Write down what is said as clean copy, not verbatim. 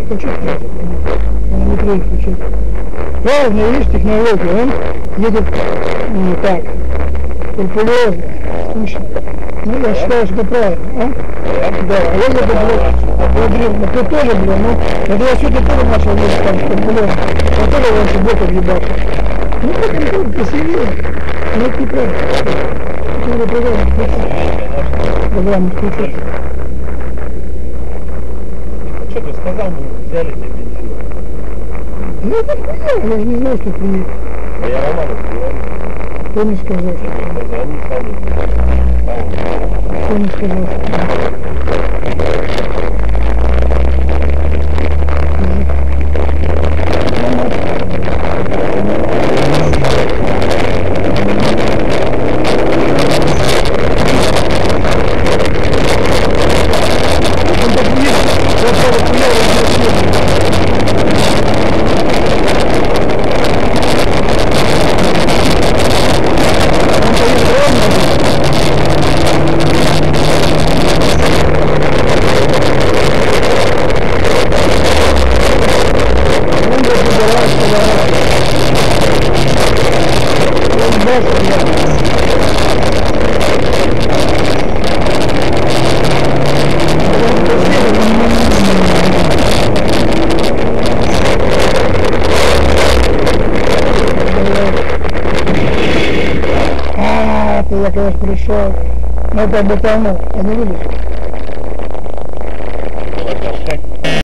хочу. Он не приехал. Правильно, видишь, технология, он едет так, скрупулезно, скучно. Ну, я считаю, что правильно, а? Да, а я еду, блядь, ты тоже, блядь, ну, это я что-то тоже начал ездить там скрупулезно. Я тоже раньше бок объебался. Ну, как он тоже красивее, но это неправильно. Это надо программу включить. Программу включить. Что ты сказал, мы взяли тебе бензин? Ну это хуя, я же не знал, что приедет. А я Роману говорю. Кто не сказал? Позвони сами. Кто не сказал? Я, конечно, пришел, но это бытанул, а не видишь?